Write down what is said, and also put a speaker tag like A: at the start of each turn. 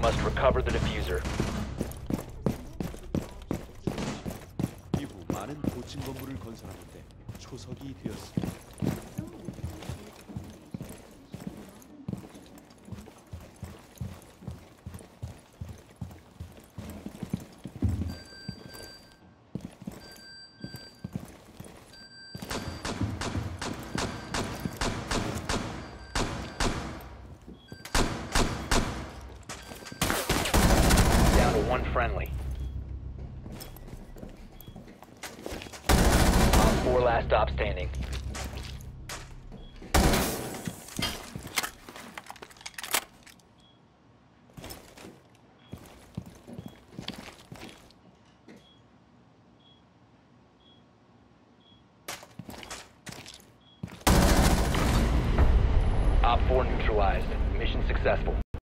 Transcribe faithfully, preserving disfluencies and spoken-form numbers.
A: must recover the diffuser.
B: 이후 많은 고층 건물을 건설하는데 초석이 되었습니다.
A: Down to one friendly. Op four last stop standing. Op four neutralized. Mission successful.